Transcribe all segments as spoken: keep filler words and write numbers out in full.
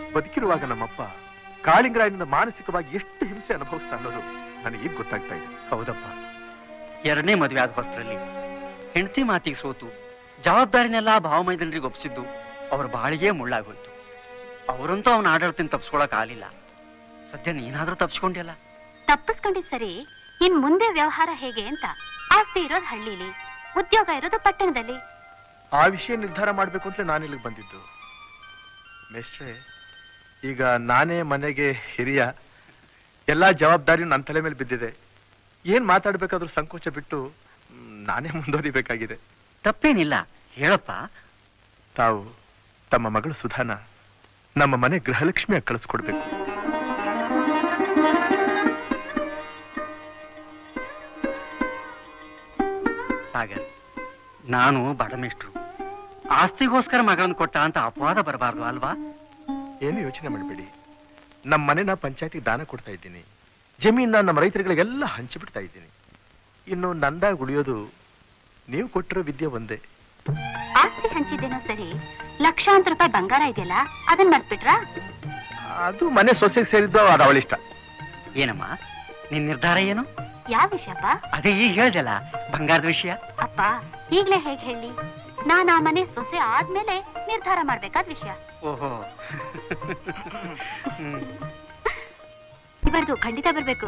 ಬದುಕಿರುವಾಗ ನಮ್ಮಪ್ಪ ಕಾಳಿಂಗರಾಯನಿಂದ ಮಾನಸಿಕವಾಗಿ ಎಷ್ಟು ಹಿಂಸೆ ಅನುಭವಿಸ್ತಾ ಅನ್ನೋದು ನನಗೆ ಈಗ ಗೊತ್ತಾಗ್ತಾ ಇದೆ. ಹೌದಪ್ಪ, ಎರಡನೇ ಮದುವೆ ಆದ ಹೊಸರಲ್ಲಿ ಹೆಂಡತಿ ಮಾತಿಗೆ ಸೋತು ಜವಾಬ್ದಾರಿನೆಲ್ಲ ಭಾವಮೈದನರಿಗೆ ಒಪ್ಪಿಸಿದ್ದು ಅವ್ರ ಬಾಳಿಗೆ ಮುಳ್ಳಾಗೋಯ್ತು. ಅವರಂತೂ ಅವನ ಆಡಳಿತ ತಪ್ಪಿಸ್ಕೊಳಕ್ ಆಗಲಿಲ್ಲ. ಸದ್ಯ ನೀನಾದ್ರೂ ತಪ್ಪಿಸ್ಕೊಂಡಿಲ್ಲ. ತಪ್ಪಿಸ್ಕೊಂಡಿದ್ ಸರಿ, ಇನ್ ಮುಂದೆ ವ್ಯವಹಾರ ಹೇಗೆ ಅಂತ. ಆಸ್ತಿ ಇರೋದು ಹಳ್ಳಿಲಿ, ಉದ್ಯೋಗ ಇರೋದು ಪಟ್ಟಣದಲ್ಲಿ. ಆ ವಿಷಯ ನಿರ್ಧಾರ ಮಾಡ್ಬೇಕು ಅಂತ ನಾನು ಇಲ್ಲಿಗೆ ಬಂದಿದ್ದು. ಮೇಷ್ಟ್ರೆ, ಈಗ ನಾನೇ ಮನೆಗೆ ಹಿರಿಯ, ಎಲ್ಲಾ ಜವಾಬ್ದಾರಿ ನನ್ನ ತಲೆ ಮೇಲೆ ಬಿದ್ದಿದೆ. ಏನ್ ಮಾತಾಡ್ಬೇಕಾದ್ರೂ ಸಂಕೋಚ ಬಿಟ್ಟು ನಾನೇ ಮುಂದುವರಿಬೇಕಾಗಿದೆ. ತಪ್ಪೇನಿಲ್ಲ, ಹೇಳಪ್ಪ. ತಾವು ತಮ್ಮ ಮಗಳು ಸುಧಾನ ನಮ್ಮ ಮನೆ ಗೃಹಲಕ್ಷ್ಮಿಯಾಗಿ ಕಳಿಸ್ಕೊಡ್ಬೇಕು. ಸಾಗರ್, ನಾನು ಬಡಮೇಷ್ಟ್ರು, ಆಸ್ತಿಗೋಸ್ಕರ ಮಗಳನ್ನು ಕೊಟ್ಟ ಅಂತ ಅಪವಾದ ಬರಬಾರ್ದು ಅಲ್ವಾ? ಏನು ಯೋಚನೆ ಮಾಡಬೇಡಿ. ನಮ್ಮ ಮನೆನ ಪಂಚಾಯತಿಗೆ ದಾನ ಕೊಡ್ತಾ ಇದ್ದೀನಿ. ಜಮೀನ ನಮ್ಮ ರೈತರುಗಳಿಗೆಲ್ಲ ಹಂಚಿಬಿಡ್ತಾ ಇದ್ದೀನಿ. ಇನ್ನು ನಂದಾಗ ಉಳಿಯೋದು ನೀವು ಕೊಟ್ಟಿರೋ ವಿದ್ಯೆ ಒಂದೇ. ಆಸ್ತಿ ಹಂಚಿದ್ದೇನೋ ಸರಿ, ಲಕ್ಷಾಂತರ ರೂಪಾಯಿ ಬಂಗಾರ ಇದೆಯಲ್ಲ, ಅದನ್ನ ಮರ್ತ್ಬಿಟ್ರಾ? ಅದು ಮನೆ ಸೊಸೆಗೆ ಸೇರಿದ್ದು, ಅದು ಅವಳಿಷ್ಟ. ಏನಮ್ಮ ನಿನ್ ನಿರ್ಧಾರ ಏನು? ಯಾವ ವಿಷಯಪ್ಪ? ಅದೇ ಈಗ ಹೇಳ್ದಲ್ಲ, ಬಂಗಾರದ ವಿಷಯ. ಅಪ್ಪ, ಈಗ್ಲೇ ಹೇಗ್ ಹೇಳಿ? ನಾನ್ ಆ ಮನೆ ಸೊಸೆ ಆದ್ಮೇಲೆ ನಿರ್ಧಾರ ಮಾಡ್ಬೇಕಾದ ವಿಷಯ. ಓಹೋ, ಇವರದು ಖಂಡಿತ ಬರ್ಬೇಕು.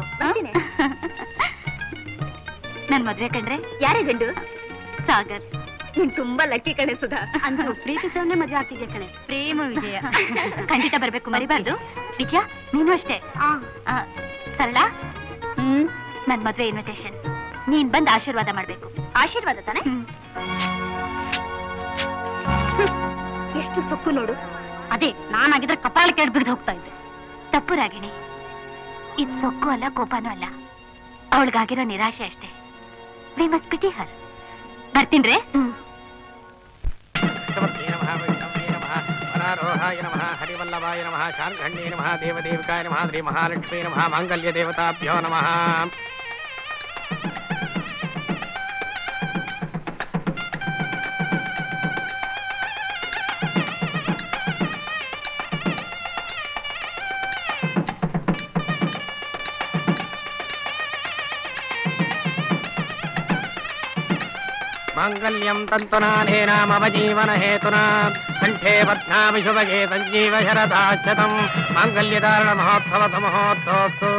ನನ್ ಮದ್ವೆ ಕಂಡ್ರೆ ಯಾರೇ ಗಂಡು? ಸಾಗರ್. ನೀನ್ ತುಂಬಾ ಲಕ್ಕಿ ಕಣೆ ಸುಧಾ. ಅಂದ್ರು ಪ್ರೀತಿಸವನ್ನೇ ಮದ್ವೆ ಆಗ್ತಿದ್ಯಾ ಕಣೆ. ಪ್ರೇಮ ವಿಜಯ ಖಂಡಿತ ಬರ್ಬೇಕು, ಮರಿಬಾರ್ದು. ವಿಜಯ, ನೀನು ಅಷ್ಟೇ. ಸರಳ, ಹ್ಮ್ ನನ್ ಮದ್ವೆ ಇನ್ವಿಟೇಷನ್. ನೀನ್ ಬಂದ್ ಆಶೀರ್ವಾದ ಮಾಡ್ಬೇಕು. ಆಶೀರ್ವಾದ ತಾನೆ? ಎಷ್ಟು ಸೊಕ್ಕು ನೋಡು. ಅದೇ ನಾನಾಗಿದ್ರೆ ಕಪಾಳ ಕೆಡ್ ಬಿಡ್ದು ಹೋಗ್ತಾ ಇದ್ದೆ. ತಪ್ಪು ರಾಗಿಣಿ, ಇದ್ ಸೊಕ್ಕು ಅಲ್ಲ, ಕೋಪನೂ ಅಲ್ಲ. ಅವಳಿಗಾಗಿರೋ ನಿರಾಶೆ ಅಷ್ಟೇ. We must pity her. ಬರ್ತೀನ್ರೆ. ವರಾರೋಹಾಯ ನಮಃ, ಹರಿವಲ್ಲಭಾಯ ನಮಃ, ಶಾರ್ಗಣ್ಯೇ ನಮಃ, ದೇವದೇವಿಕಾಯ ನಮಃ, ಶ್ರೀ ಮಹಾಲಕ್ಷ್ಮೀ ನಮಃ, ಮಾಂಗಲ್ಯ ದೇವತಾಭ್ಯೋ ನಮಃ. ಮಾಂಗಲ್ಯಂ ತಂತುನಾನೇನ ಮಮ ಜೀವನ ಹೇತುನಾ ಕಂಠೇ ಬಧ್ನಾಮಿ ಶುಭಗೆ ಸಂಜೀವ ಶರದಾಶತಂ ಮಾಂಗಲ್ಯಧಾರಣ ಮಹೋತ್ಸವ ಮಹೋತ್ಸವಸ್ತು.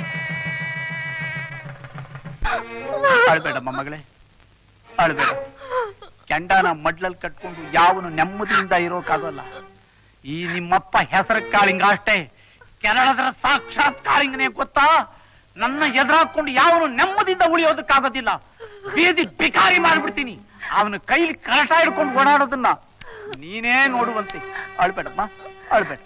ಅಳ್ಬೇಡಮ್ಮ ಮಗಳೇ, ಅಳ್ಬೇಡ. ಕೆಂಡನ ಮಡ್ಲಲ್ಲಿ ಕಟ್ಕೊಂಡು ಯಾವನು ನೆಮ್ಮದಿಯಿಂದ ಇರೋಕ್ಕಾಗಲ್ಲ. ಈ ನಿಮ್ಮಪ್ಪ ಹೆಸರು ಕಾಳಿಂಗ ಅಷ್ಟೇ, ಕೆರಳದ್ರ ಸಾಕ್ಷಾತ್ ಕಾಳಿಂಗನೇ ಗೊತ್ತಾ? ನನ್ನ ಎದುರಾಕೊಂಡು ಯಾವನು ನೆಮ್ಮದಿಯಿಂದ ಉಳಿಯೋದಕ್ಕಾಗೋದಿಲ್ಲ. ಬೀದಿ ಭಿಕಾರಿ ಮಾಡ್ಬಿಡ್ತೀನಿ. ಅವನ ಕೈಲಿ ಕರಟ ಹಿಡ್ಕೊಂಡು ಓಡಾಡೋದನ್ನ ನೀನೇ ನೋಡುವಂತೆ. ಅಳ್ಬೇಡಮ್ಮ, ಅಳ್ಬೇಡ.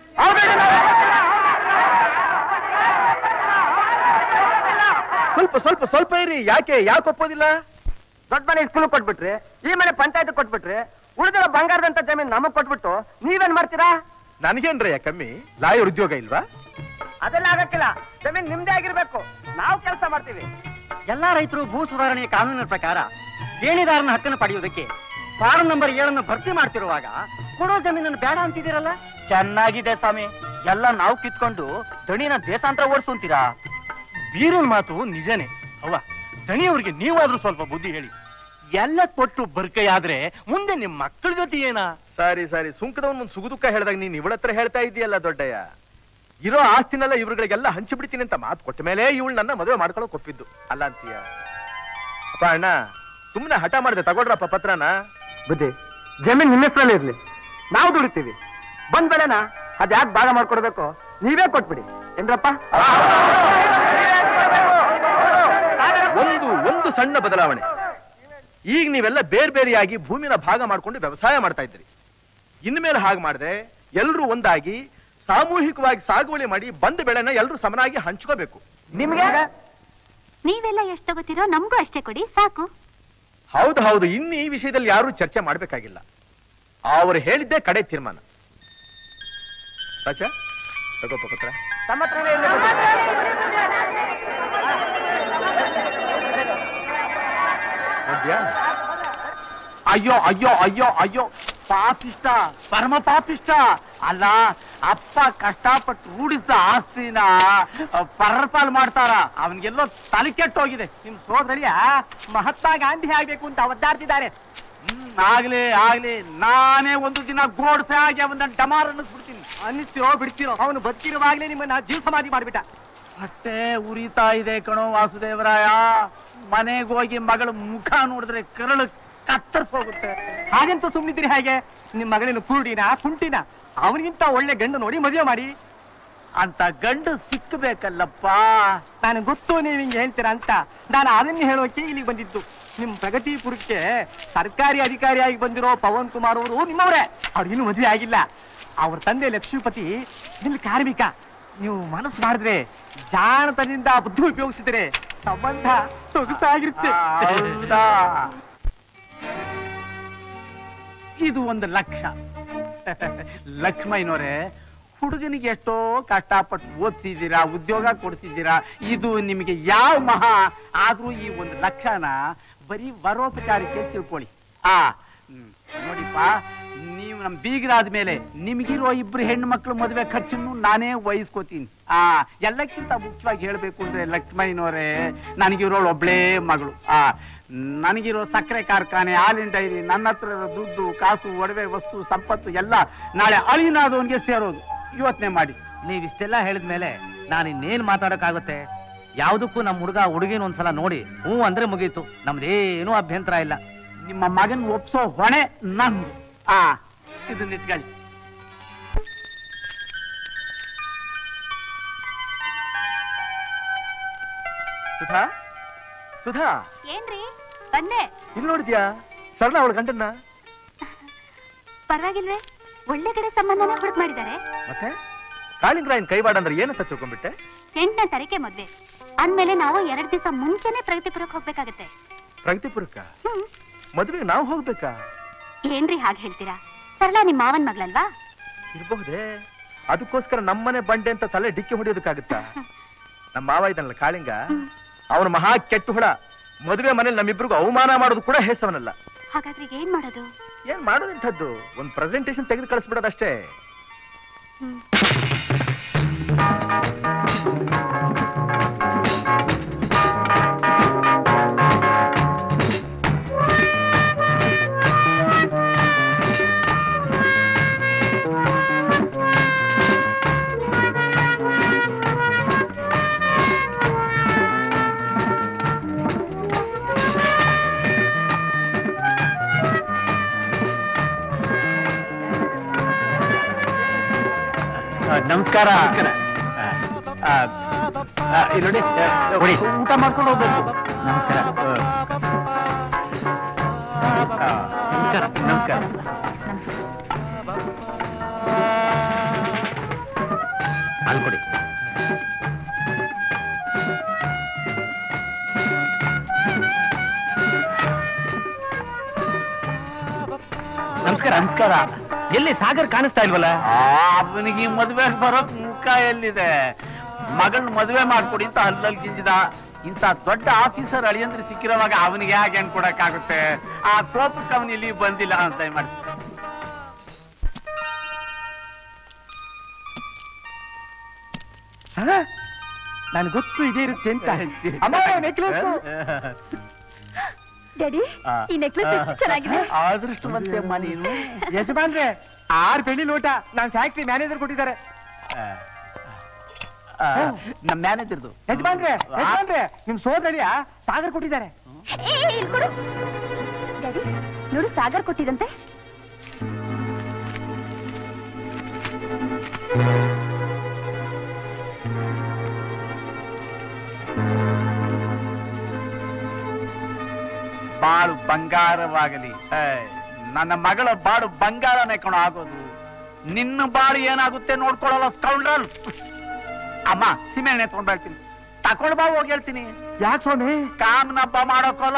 ಸ್ವಲ್ಪ ಸ್ವಲ್ಪ ಸ್ವಲ್ಪ ಇರಿ. ಯಾಕೆ ಯಾಕೆ ಒಪ್ಪೋದಿಲ್ಲ? ದೊಡ್ಡ ಮನೆ ಸ್ಕೂಲ್ ಕೊಟ್ಬಿಟ್ರಿ, ಈ ಮನೆ ಪಂಚಾಯತ್ ಕೊಟ್ಬಿಟ್ರಿ, ಉಳಿದಿರೋ ಬಂಗಾರದಂತ ಜಮೀನ್ ನಮಗ್ ಕೊಟ್ಬಿಟ್ಟು ನೀವೇನ್ ಮಾಡ್ತೀರಾ? ನನಗೇನ್ರಯ್ಯ ಕಮ್ಮಿ? ಲಾಯರ್ ಉದ್ಯೋಗ ಇಲ್ವಾ? ಅದೆಲ್ಲ ಆಗಕ್ಕಿಲ್ಲ. ಜಮೀನ್ ನಿಮ್ದೇ ಆಗಿರ್ಬೇಕು. ನಾವು ಕೆಲಸ ಮಾಡ್ತೀವಿ. ಎಲ್ಲಾ ರೈತರು ಭೂ ಸುಧಾರಣೆಯ ಕಾನೂನಿನ ಪ್ರಕಾರ ದೇಣಿದಾರನ ಹಕ್ಕನ್ನು ಪಡೆಯುವುದಕ್ಕೆ ಫಾರಂ ನಂಬರ್ ಏಳನ್ನು ಭರ್ತಿ ಮಾಡ್ತಿರುವಾಗ ಕೊಡೋ ಜಮೀನನ್ನು ಬೇಡ ಅಂತಿದ್ದೀರಲ್ಲ? ಚೆನ್ನಾಗಿದೆ ಸ್ವಾಮಿ, ಎಲ್ಲ ನಾವು ಕಿತ್ಕೊಂಡು ದಣಿನ ದೇಶಾಂತರ ಓಡಿಸುತ್ತೀರಾ? ವೀರನ್ ಮಾತು ನಿಜನೇ. ಅವ್ವ, ದಣಿಯವ್ರಿಗೆ ನೀವಾದ್ರೂ ಸ್ವಲ್ಪ ಬುದ್ಧಿ ಹೇಳಿ. ಎಲ್ಲ ಕೊಟ್ಟು ಬರ್ಕೈ ಆದ್ರೆ ಮುಂದೆ ನಿಮ್ ಮಕ್ಕಳ ಜೊತೆ ಏನ? ಸರಿ ಸರಿ, ಸುಂಕದವನ್ ಮುಂದ್ ಸುಗುದುಕ ಹೇಳ್ದಾಗ ನೀನ್ ಇವಳ ಹತ್ರ ಹೇಳ್ತಾ ಇದೀಯಲ್ಲ ದೊಡ್ಡಯ್ಯ. ಇರೋ ಆಸ್ತಿನೆಲ್ಲ ಇವ್ರುಗಳಿಗೆಲ್ಲ ಹಂಚಿಬಿಡ್ತೀನಿ ಅಂತ ಮಾತು ಕೊಟ್ಟ ಮೇಲೆ ಇವಳು ನನ್ನ ಮದುವೆ ಮಾಡ್ಕೊಳಕ್ ಒಪ್ಪಿದ್ದು ಅಲ್ಲ ಅಂತೀಯ? ಅಪ್ಪ ಅಣ್ಣ, ಸುಮ್ನೆ ಹಠ ಮಾಡಿದೆ, ತಗೊಳ್ರಪ್ಪ ಪತ್ರನ. ಬುದ್ಧಿ, ಜಮೀನ್ ನಿಮ್ಮ ಹೆಸರಲ್ಲಿ ಇರ್ಲಿ, ನಾವು ದುಡಿತೀವಿ. ಬಂದ್ ಬೆಳೆನ ಅದ್ಯಾಕ್ ಭಾಗ ಮಾಡ್ಕೊಡ್ಬೇಕು, ನೀವೇ ಕೊಟ್ಬಿಡಿ ಏನ್ರಪ್ಪ. ಒಂದು ಒಂದು ಸಣ್ಣ ಬದಲಾವಣೆ. ಈಗ ನೀವೆಲ್ಲ ಬೇರೆ ಬೇರೆಯಾಗಿ ಭೂಮಿನ ಭಾಗ ಮಾಡ್ಕೊಂಡು ವ್ಯವಸಾಯ ಮಾಡ್ತಾ ಇದ್ರಿ. ಇನ್ಮೇಲೆ ಹಾಗೆ ಮಾಡಿದ್ರೆ ಎಲ್ರೂ ಒಂದಾಗಿ ಸಾಮೂಹಿಕವಾಗಿ ಸಾಗುವಳಿ ಮಾಡಿ ಬಂದ ಬೆಳೆನ ಎಲ್ರೂ ಸಮನಾಗಿ ಹಂಚ್ಕೋಬೇಕು. ನಿಮ್ಗೆ ನೀವೆಲ್ಲ ಎಷ್ಟು ತಗೋತೀರೋ ನಮಗೂ ಅಷ್ಟೇ ಕೊಡಿ, ಸಾಕು. ಹೌದು ಹೌದು, ಇನ್ನು ಈ ವಿಷಯದಲ್ಲಿ ಯಾರು ಚರ್ಚೆ ಮಾಡ್ಬೇಕಾಗಿಲ್ಲ. ಅವರು ಹೇಳಿದ್ದೇ ಕಡೆ ತೀರ್ಮಾನ. ರಾಜ ತಗೋಪ ಪತ್ರ. ಅಯ್ಯೋ ಅಯ್ಯೋ ಅಯ್ಯೋ ಅಯ್ಯೋ, ಪಾಪಿಷ್ಟ ಪರಮ ಪಾಪಿಷ್ಟ ಅಲ್ಲ. ಅಪ್ಪ ಕಷ್ಟಪಟ್ಟು ರೂಢಿಸಿದ ಆಸ್ತಿನ ಪರ್ಪಾಲ್ ಮಾಡ್ತಾರ. ಅವನ್ಗೆಲ್ಲೋ ತಲೆ ಕೆಟ್ಟೋಗಿದೆ. ನಿಮ್ ಸೋದರಿಯ ಮಹಾತ್ಮ ಗಾಂಧಿ ಆಗ್ಬೇಕು ಅಂತ ಒದ್ದಾಡ್ತಿದ್ದಾರೆ. ಹ್ಮ್ ಆಗ್ಲಿ ಆಗ್ಲಿ, ನಾನೇ ಒಂದು ದಿನ ಗೋಡ್ಸೆ ಆಗಿ ಅವನ್ನ ಡಮಾರ್ ಅನ್ನಿಸ್ಬಿಡ್ತೀನಿ. ಅನ್ನಿಸ್ತಿರೋ ಬಿಡ್ತಿರೋ ಅವನು ಬದುಕಿರುವಾಗ್ಲೇ ನಿಮ್ಮನ್ನ ಜೀವ ಸಮಾಧಿ ಮಾಡ್ಬಿಟ್ಟ. ಹೊಟ್ಟೆ ಉರಿತಾ ಇದೆ ಕಣೋ ವಾಸುದೇವರಾಯ. ಮನೆಗೆ ಹೋಗಿ ಮಗಳ ಮುಖ ನೋಡಿದ್ರೆ ಕರಳು ಕತ್ತರಿಸೋಗುತ್ತೆ. ಹಾಗೆಂತ ಸುಮ್ಮನಿದ್ರಿ ಹೇಗೆ? ನಿಮ್ ಮಗಳೇನು ಕುರುಡಿನ ಕುಂಟಿನ? ಅವನಿಗಿಂತ ಒಳ್ಳೆ ಗಂಡು ನೋಡಿ ಮದುವೆ ಮಾಡಿ. ಅಂತ ಗಂಡು ಸಿಕ್ಕಬೇಕಲ್ಲಪ್ಪ. ನಾನು ಗೊತ್ತು ನೀವ್ ಹಿಂಗೆ ಹೇಳ್ತೀರಾ ಅಂತ. ನಾನು ಅದನ್ನೇ ಹೇಳೋಕೆ ಇಲ್ಲಿಗೆ ಬಂದಿದ್ದು. ನಿಮ್ ಪ್ರಗತಿಪುರಕ್ಕೆ ಸರ್ಕಾರಿ ಅಧಿಕಾರಿಯಾಗಿ ಬಂದಿರೋ ಪವನ್ ಕುಮಾರ್ ಅವರು ನಿಮ್ಮವರೇ. ಅವ್ರಿಗಿನ್ನೂ ಮದುವೆ ಆಗಿಲ್ಲ. ಅವ್ರ ತಂದೆ ಲಕ್ಷ್ಮೀಪತಿ ಇಲ್ಲಿ ಕಾರ್ಮಿಕ. ನೀವು ಮನಸ್ಸು ಮಾಡಿದ್ರೆ, ಜಾಣತನದಿಂದ ಬುದ್ಧಿ ಉಪಯೋಗಿಸಿದ್ರೆ ಸಂಬಂಧ ಸೊಗಸಾಗಿರುತ್ತೆ. ಹೌದಾ? ಇದು ಒಂದು ಲಕ್ಷ. ಲಕ್ಷ್ಮಯ್ಯನವರೇ, ಹುಡುಗನಿಗೆ ಎಷ್ಟೋ ಕಷ್ಟಪಟ್ಟು ಓದಿಸಿದ್ದೀರಾ, ಉದ್ಯೋಗ ಕೊಡ್ತಿದ್ದೀರಾ. ಇದು ನಿಮಗೆ ಯಾವ ಮಹಾ ಆದ್ರೂ ಈ ಒಂದು ಲಕ್ಷನ ಬರೀ ವರೋಪಚಾರಕ್ಕೆ ತಿಳ್ಕೊಳ್ಳಿ. ಆ ನೋಡಿಪ್ಪ, ನೀವು ನಮ್ ಬೀಗರಾದ ಮೇಲೆ ನಿಮ್ಗಿರೋ ಇಬ್ರು ಹೆಣ್ಣು ಮಕ್ಕಳು ಮದುವೆ ಖರ್ಚನ್ನು ನಾನೇ ವಹಿಸ್ಕೋತೀನಿ. ಆ ಎಲ್ಲಕ್ಕಿಂತ ಮುಖ್ಯವಾಗಿ ಹೇಳ್ಬೇಕು ಅಂದ್ರೆ ಲಕ್ಷ್ಮಯ್ಯನವರೇ, ನನಗಿರೋಳು ಒಬ್ಳೇ ಮಗಳು. ಆ ನನಗಿರೋ ಸಕ್ಕರೆ ಕಾರ್ಖಾನೆ, ಹಾಲಿನ ಡೈರಿ, ನನ್ನ ಹತ್ರ ಇರೋ ದುಡ್ಡು ಕಾಸು ಒಡವೆ ವಸ್ತು ಸಂಪತ್ತು ಎಲ್ಲ ನಾಳೆ ಅಳಿನಾದವನ್ಗೆ ಸೇರೋದು. ಯೋಚನೆ ಮಾಡಿ. ನೀವಿಷ್ಟೆಲ್ಲ ಹೇಳಿದ್ಮೇಲೆ ನಾನು ಇನ್ನೇನ್ ಮಾತಾಡಕ್ಕಾಗುತ್ತೆ? ಯಾವ್ದಕ್ಕೂ ನಮ್ಮ ಹುಡುಗ ಹುಡುಗಿನ ಒಂದ್ಸಲ ನೋಡಿ ಹ್ಞೂ ಅಂದ್ರೆ ಮುಗೀತು. ನಮ್ದೇನೂ ಅಭ್ಯಂತರ ಇಲ್ಲ. ನಿಮ್ಮ ಮಗನ್ ಒಪ್ಸೋ ಹೊಣೆ ನಂದು. ಆ ಇದನ್ನ ಇಟ್ಕೊಳ್ಳಿ. ಸುಧಾ, ಸುಧಾ, ಏನ್ರಿ ಬಂದೆ? ಇಲ್ಲಿ ನೋಡಿದ್ಯಾ ಸರಳ ಅವಳ ಗಂಡನ್ನ? ಪರವಾಗಿಲ್ವೇ? ಒಳ್ಳೆ ಕಡೆ ಸಂಬಂಧನ ಹುಡುಕ್ ಮಾಡಿದ್ದಾರೆ. ಮತ್ತೆ ಕಾಳಿಂಗರಾಯನ್ ಕೈವಾಡ ಅಂದ್ರೆ ಏನಂತ ತಿಳ್ಕೊಂಡ್ಬಿಟ್ಟೆ? ಎಂಟನೇ ತಾರೀಕೆ ಮದ್ವೆ ಅಂದ್ಮೇಲೆ ನಾವು ಎರಡ್ ದಿವಸ ಮುಂಚೆನೆ ಪ್ರಗತಿಪುರಕ್ಕೆ ಹೋಗ್ಬೇಕಾಗತ್ತೆ. ಪ್ರಗತಿಪುರಕ್ಕ ಹ್ಮ್. ಮದುವೆಗೆ ನಾವು ಹೋಗ್ಬೇಕಾ? ಏನ್ರಿ ಹಾಗೆ ಹೇಳ್ತೀರಾ? ಸರಳ ನಿಮ್ ಮಾವನ್ ಮಗಳಲ್ವಾ? ಇರ್ಬಹುದೇ. ಅದಕ್ಕೋಸ್ಕರ ನಮ್ಮನೆ ಬಂಡೆ ಅಂತ ತಲೆ ಡಿಕ್ಕಿ ಹೊಡಿಯೋದಕ್ಕಾಗುತ್ತಾ? ನಮ್ಮ ಮಾವ ಇದನ್ನಲ್ಲ ಕಾಳಿಂಗ, ಅವನು ಮಹಾ ಕೆಟ್ಟು ಹುಳ. ಮದುವೆ ಮನೇಲಿ ನಮ್ಮಿಬ್ರಿಗೂ ಅವಮಾನ ಮಾಡೋದು ಕೂಡ ಹೇಸವನಲ್ಲ. ಹಾಗಾದ್ರೆ ಏನ್ ಮಾಡೋದು? ಏನ್ ಮಾಡೋದಂಥದ್ದು, ಒಂದ್ ಪ್ರೆಸೆಂಟೇಶನ್ ತೆಗೆದು ಕಳಿಸ್ಬಿಡೋದಷ್ಟೇ. ಹ್ಮ್. ನಮಸ್ಕಾರ. ನೋಡಿ, ಊಟ ಮಾಡ್ಕೊಂಡು ಹೋಗ್ಬೇಕು. ನಮಸ್ಕಾರ. ನಮಸ್ಕಾರ. ನಮಸ್ಕಾರ. ಅಲ್ಲಿ ಕೊಡಿ. ನಮಸ್ಕಾರ. ನಮಸ್ಕಾರ. ಎಲ್ಲಿ ಸಾಗರ್ ಕಾಣಿಸ್ತಾ ಇಲ್ವಲ್ಲ? ಅವನಿಗೆ ಮದುವೆ ಬರೋಕ್ ಮುಖ ಎಲ್ಲಿದೆ? ಮಗಳ್ ಮದುವೆ ಮಾಡ್ಕೊಡಿ ಅಂತ ಅಲ್ಲಲ್ಲಿ ಗಿಂಜಿದ. ಇಂಥ ದೊಡ್ಡ ಆಫೀಸರ್ ಅಳಿಯಂದ್ರೆ ಸಿಕ್ಕಿರೋವಾಗ ಅವನಿಗೆ ಯಾಕೆ ಹೆಣ್ ಕೊಡಕ್ಕಾಗುತ್ತೆ? ಆ ಕೋಪಕ್ಕೆ ಅವನು ಇಲ್ಲಿ ಬಂದಿಲ್ಲ ಅಂತ ಮಾಡಿ. ನನ್ ಗೊತ್ತು ಇದೇ ಇರುತ್ತೆ ಅಂತ. ಡ್ಯಾಡಿ, ಈ ನೆಕ್ಲೆಸ್ ಎಷ್ಟು ಚೆನ್ನಾಗಿದೆ. ಅದೃಷ್ಟವಂತೆ ಅಮ್ಮ ನೀನು. ಯಜಮಾನ್ರೆ, ಆರ್ ಬೆಳ್ಳಿ ಲೋಟ ನಾನ್ ಫ್ಯಾಕ್ಟ್ರಿ ಮ್ಯಾನೇಜರ್ ಕೊಟ್ಟಿದ್ದಾರೆ. ನಮ್ಮ ಮ್ಯಾನೇಜರ್ದು. ಯಜಮಾನ್ರೆ, ಯಜಮಾನ್ರೆ, ನಿಮ್ ಸೋದರಿಯ ಸಾಗರ್ ಕೊಟ್ಟಿದ್ದಾರೆ. ಏ, ಇಲ್ಲಿ ಕೊಡು. ಡ್ಯಾಡಿ, ನೋಡು ಸಾಗರ್ ಕೊಟ್ಟಿದಂತೆ. ಬಾಳು ಬಂಗಾರವಾಗಲಿ. ನನ್ನ ಮಗಳ ಬಾಳು ಬಂಗಾರನೇ ಕಣ ಆಗೋದು. ನಿನ್ನ ಬಾಳು ಏನಾಗುತ್ತೆ ನೋಡ್ಕೊಳ್ಳಲ್ಲ ಸ್ಕೌಂಡ್ರಲ್. ಅಮ್ಮ ಸಿಮೆಣ್ಣೆ ತಗೊಂಡ್ ಬರ್ತೀನಿ, ತಕೊಂಡ್ ಬಾ ಹೋಗಿ ಹೇಳ್ತೀನಿ. ಯಾಕೆ ಸ್ವಾಮಿ? ಕಾಮನಬ್ಬ ಮಾಡೋಕಲ್ಲ.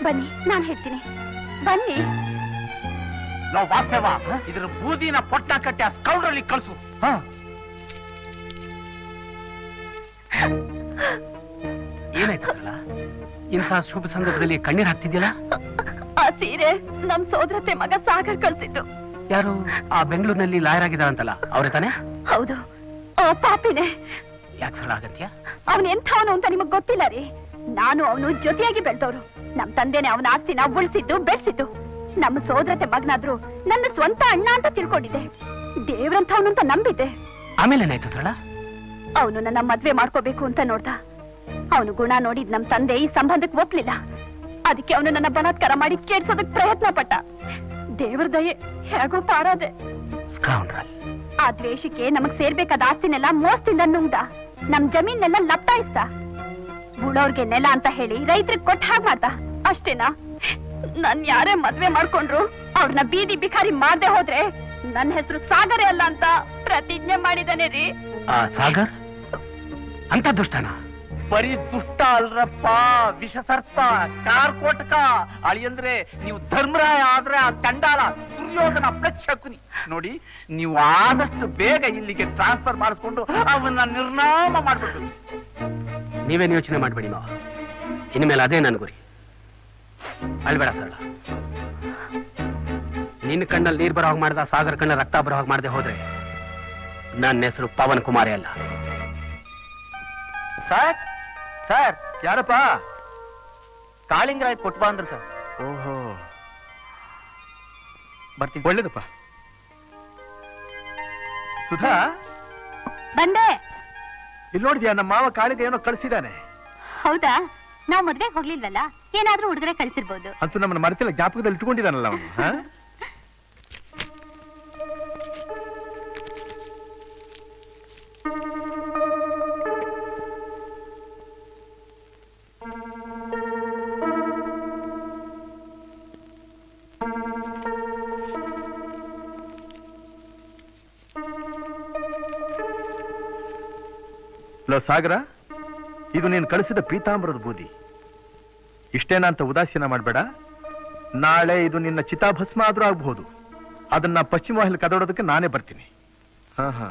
ಬನ್ನಿ, ನಾನ್ ಹೇಳ್ತೀನಿ. ಬನ್ನಿ. ನಾವು ವಾಸ್ತವ ಇದ್ರ ಬೂದಿನ ಪೊಟ್ಟ ಕಟ್ಟಿ ಆ ಸ್ಕೌಡ್ರಲ್ಲಿ ಕಳ್ಸು. ಏನಾಯ್ತಲ್ಲ, ಇಂಥ ಶುಭ ಸಂದರ್ಭದಲ್ಲಿ ಕಣ್ಣೀರ್ ಹಾಕ್ತಿದ್ಯಲ್ಲ? ಆ ಸೀರೆ ನಮ್ ಸೋದರತೆ ಮಗ ಸಾಗರ್ ಕಳ್ಸಿದ್ದು. ಯಾರು ಆ ಬೆಂಗಳೂರಿನಲ್ಲಿ ಲಾಯರ್ ಆಗಿದಾರಂತಲ್ಲ, ಅವ್ರೆ ತಾನೆ? ಹೌದು, ಓ ಪಾಪಿನೇ. ಯಾಕೆ ಸರಳ ಆಗತ್ಯ? ಅವನ್ ಎಂಥವನು ಅಂತ ನಿಮಗ್ ಗೊತ್ತಿಲ್ಲ ರೀ. ನಾನು ಅವನು ಜೊತೆಯಾಗಿ ಬೆಳ್ದವ್ರು. ನಮ್ ತಂದೆನೆ ಅವನ ಆಸ್ತಿನ ಉಳಿಸಿದ್ದು ಬೆಳೆಸಿದ್ದು. ನಮ್ಮ ಸೋದರತೆ ಮಗನಾದ್ರು ನನ್ನ ಸ್ವಂತ ಅಣ್ಣ ಅಂತ ತಿಳ್ಕೊಂಡಿದ್ದೆ. ದೇವ್ರಂಥವನು ಅಂತ ನಂಬಿದ್ದೆ. ಆಮೇಲೆ ಏನಾಯ್ತು ಸರಳ? ಅವನು ನನ್ನ ಮದ್ವೆ ಮಾಡ್ಕೋಬೇಕು ಅಂತ ನೋಡ್ದ. ಅವನು ಗುಣ ನೋಡಿದ್ ನಮ್ ತಂದೆ ಈ ಸಂಬಂಧಕ್ಕೆ ಒಪ್ಲಿಲ್ಲ. ಅದಕ್ಕೆ ಅವನು ನನ್ನ ಬಲಾತ್ಕಾರ ಮಾಡಿ ಕೇಳ್ಸೋದಕ್ ಪ್ರಯತ್ನ ಪಟ್ಟ. ದೇವ್ರ ದಯೆ, ಹೇಗೋ ಪಾರಾದೆ. ಆ ದ್ವೇಷಕ್ಕೆ ನಮಗ್ ಸೇರ್ಬೇಕಾದ ಆಸ್ತಿನೆಲ್ಲ ಮೋಸದಿಂದ ನುಂಗ್ದ. ನಮ್ ಜಮೀನೆಲ್ಲ ಲಪ್ತಾಯಿಸ್ದ. ಉಳೋರ್ಗೆ ನೆಲ ಅಂತ ಹೇಳಿ ರೈತರಿಗೆ ಕೊಟ್ಟ ಹಾಗೆ ಮಾಡ್ದ. ಅಷ್ಟೇನಾ? ನನ್ ಯಾರೇ ಮದ್ವೆ ಮಾಡ್ಕೊಂಡ್ರು ಅವ್ರನ್ನ ಬೀದಿ ಬಿಖಾರಿ ಮಾಡ್ದೆ ಹೋದ್ರೆ ನನ್ನ ಹೆಸರು ಸಾಗರೇ ಅಲ್ಲ ಅಂತ ಪ್ರತಿಜ್ಞೆ ಮಾಡಿದಾನೆ ರೀ. ಸಾಗರ್ ಅಂತ ದುಷ್ಟನ? ಬರೀ ದುಷ್ಟ ಅಲ್ರಪ್ಪ, ವಿಷಸರ್ಪ, ಕಾರ್ಕೋಟಕ. ಅಳಿಯಂದ್ರೆ ನೀವು ಧರ್ಮರಾಯ ಆದ್ರೆ ಆ ಚಂಡಾಲ ದುರ್ಯೋಧನ ಪ್ರಚಕುನಿ. ನೋಡಿ, ನೀವು ಆದಷ್ಟು ಬೇಗ ಇಲ್ಲಿಗೆ ಟ್ರಾನ್ಸ್ಫರ್ ಮಾಡಿಸ್ಕೊಂಡು ಅವನ್ನ ನಿರ್ನಾಮ ಮಾಡ್ಬಿಟ್ಟು. ನೀವೇನು ಯೋಚನೆ ಮಾಡ್ಬೇಡಿ ಮಾವ, ಇನ್ಮೇಲೆ ಅದೇ ನನ್ ಗುರಿ. ಅಳ್ಬೇಡ ಸರಳ. ನಿನ್ನ ಕಣ್ಣಲ್ಲಿ ನೀರ್ ಬರೋ ಹಾಗೆ ಮಾಡ್ದ ಸಾಗರ್ ಕಣ್ಣ ರಕ್ತ ಬರೋ ಹಾಗೆ ಮಾಡದೆ ಹೋದ್ರೆ ನನ್ನ ಹೆಸರು ಪವನ್ ಕುಮಾರೇ ಅಲ್ಲ. ಸರ್ ಸರ್ ಯಾರಪ್ಪ? ಕಾಳಿಂಗರಾಯ್ ಕೊಟ್ಟು ಬಾ ಅಂದ್ರು ಸರ್. ಓಹೋ, ಬರ್ತೀನಿ. ಒಳ್ಳೇದಪ್ಪ. ಸುಧಾ, ಬಂದೆ. ಇಲ್ಲಿ ನೋಡಿದ್ಯಾ, ನಮ್ಮ ಮಾವ ಕಾಳಿಗೆ ಏನೋ ಕಳ್ಸಿದಾನೆ. ಹೌದಾ? ನಾವ್ ಮದ್ವೆಗೆ ಹೋಗ್ಲಿಲ್ವಲ್ಲ, ಏನಾದ್ರೂ ಹುಡುಗರೆ ಕಳ್ಸಿರ್ಬೋದು. ಅಂತೂ ನಮ್ಮನ್ನ ಮರೆತಿಲ್ಲ, ಜ್ಞಾಪಕದಲ್ಲಿ ಇಟ್ಕೊಂಡಿದ್ದಾನಲ್ಲ ಅವನು. ಲೋ ಸಾಗರ, ಇದು ನೀನು ಕಳಿಸಿದ ಪೀತಾಂಬರದ ಬೂದಿ. ಇಷ್ಟೇನಾ ಅಂತ ಉದಾಸೀನ ಮಾಡಬೇಡ. ನಾಳೆ ಇದು ನಿನ್ನ ಚಿತಾಭಸ್ಮ ಆದ್ರೂ ಆಗಬಹುದು. ಅದನ್ನ ಪಶ್ಚಿಮ ವಾಹಿನಿ ಕದಡೋದಕ್ಕೆ ನಾನೇ ಬರ್ತೀನಿ. ಹಾ ಹಾ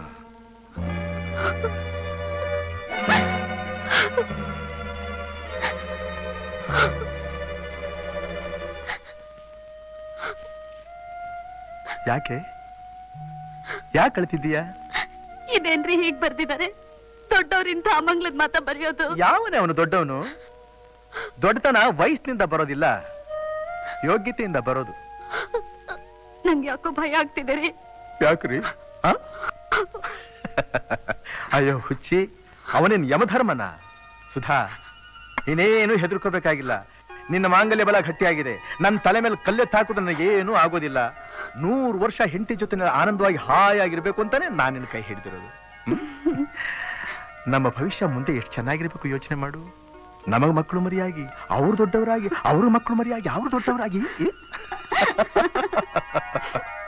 ಯಾಕೆ ಯಾಕೆ ಕಳ್ತಿದ್ದೀಯಾ? ಇದೇನ್ರಿ ಹೀಗ್ ಬರ್ದಿದ್ದಾರೆ? ದೊಡ್ಡವರಿಂದ ಅಮಂಗ್ಲದ ಮಾತ ಬರೆಯೋದು. ಯಾವನೇ ಅವನು ದೊಡ್ಡವನು? ದೊಡ್ಡತನ ವಯಸ್ಸಿನಿಂದ ಬರೋದಿಲ್ಲ, ಯೋಗ್ಯತೆಯಿಂದ ಬರೋದು. ನಂಗೆ ಯಾಕೋ ಭಯ ಆಗ್ತಿದೆ ರೀ. ಯಾಕ್ರಿ? ಅಯ್ಯೋ ಹುಚ್ಚಿ, ಅವನೇನ್ ಯಮಧರ್ಮನ? ಸುಧಾ, ನೀನೇನು ಹೆದರ್ಕೋಬೇಕಾಗಿಲ್ಲ. ನಿನ್ನ ಮಾಂಗಲ್ಯ ಬಲ ಗಟ್ಟಿಯಾಗಿದೆ. ನನ್ನ ತಲೆ ಮೇಲೆ ಕಲ್ಲೆತ್ತು ಹಾಕೋದು ನನಗೇನು ಆಗೋದಿಲ್ಲ. ನೂರು ವರ್ಷ ಹೆಂಡತಿ ಜೊತೆ ಆನಂದವಾಗಿ ಹಾಯಾಗಿರ್ಬೇಕು ಅಂತಾನೆ ನಾನು ನಿನ್ನ ಕೈ ಹಿಡಿದಿರೋದು. ನಮ್ಮ ಭವಿಷ್ಯ ಮುಂದೆ ಎಷ್ಟು ಚೆನ್ನಾಗಿರ್ಬೇಕು ಯೋಚನೆ ಮಾಡು. ನಮಗ ಮಕ್ಕಳು ಮರಿಯಾಗಿ, ಅವ್ರು ದೊಡ್ಡವರಾಗಿ, ಅವ್ರ ಮಕ್ಕಳು ಮರಿಯಾಗಿ, ಅವ್ರು ದೊಡ್ಡವರಾಗಿ.